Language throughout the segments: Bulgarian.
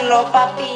Dímelo, papi.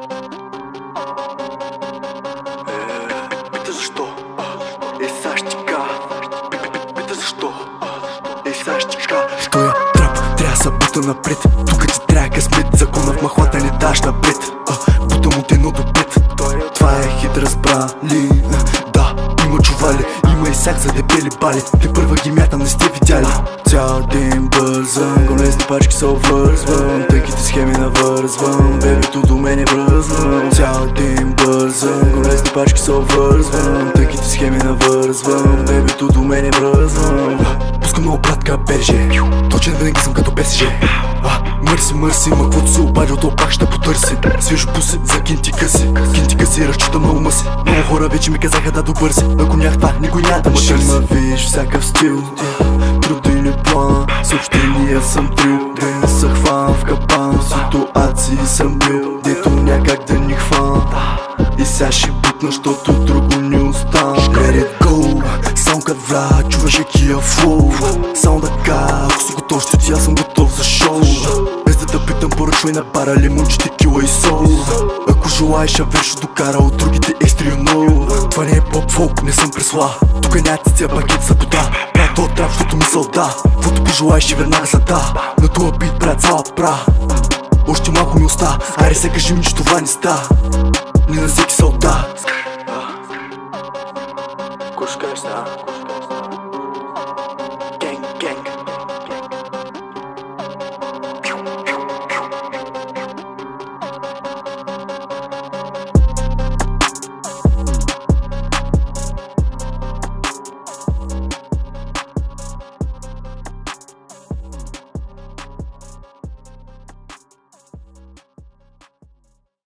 Пита защо? Сащика. Пита защо? Сащика. Той трап, трябва са бута напред. Тука ти трябва късмет, закона в махлата не даш напред. Бута му те едно до пет. Това е хит, разбрали. Да, има чували, има и сак за дебели бали. Те първа ги мятам, не сте видяли. Цял ден бързам, голезни пачки се обвързвам. Тънките схеми навързвам, бебето до мене бръзвам. Цял ден бързам, голезни пачки се обвързвам. Тънките схеми навързвам, бебето до мене бръзвам. Пускам много пратка берже, точен винаги съм като БСЖ. Мърси, ма каквото се обадил, то пак ще потърси. Свежо пуси за кинти къси, разчитам на ума си. Много хора вече ми казаха да добързи. Ако нямах това, никой няма да ме търси. Ще ма виж всякакъв стил, трудно или план. Съобщения съм трил, да не се хван в капан. Ситуации съм бил, дето някак да ни хван. И сега ще бутна, защото друго не остана. Let it go, само кът вра, чуваш екия флоу. Само така, ако си готов, ще ти аз съм готов за шоу. Без да те питам, поръчвай на бара лимонче, текила и сол. Ако желаеш, а вече докара от другите екстри, you know. Това не е поп-фолк, не съм пресла. Тука няма циця, пакет за вода. Правя тоя трап, защото мисъл да. Каквото пожелаеш и веднага за да. На това бит правя цяла пра. Още малко ми оста, айде се кажи ми, че това не ста. Не на всеки се отда.